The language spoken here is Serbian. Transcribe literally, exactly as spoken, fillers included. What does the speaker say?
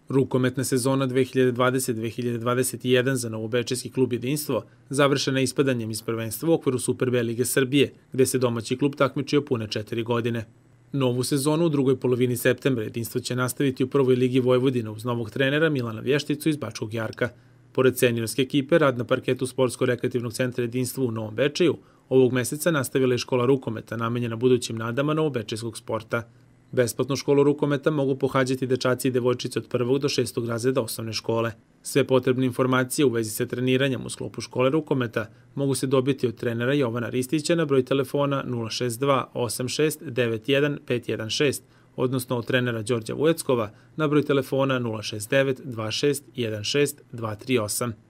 Rukometna sezona dve hiljade dvadeset dve hiljade dvadeset jedan za novobečejski klub Jedinstvo završena je ispadanjem iz prvenstva u okviru Super B lige Srbije, gde se domaći klub takmičio pune četiri godine. Novu sezonu u drugoj polovini septembra Jedinstvo će nastaviti u prvoj ligi Vojvodina uz novog trenera Milana Vješticu iz Bačkog Jarka. Pored seniorske ekipe, rad na parketu Sportsko-rekreativnog centra Jedinstvo u Novom Bečeju ovog meseca nastavila je škola rukometa namenjena budućim nadama novobečejskog sporta. Besplatnu školu rukometa mogu pohađati dečaci i devojčice od prvog do šestog razreda osnovne škole. Sve potrebne informacije u vezi sa treniranjem u sklopu škole rukometa mogu se dobiti od trenera Jovana Ristića na broj telefona nula šest dva osam šest devet jedan pet jedan šest, odnosno od trenera Đorđa Vujeckova na broj telefona nula šest devet dva šest jedan šest dva tri osam.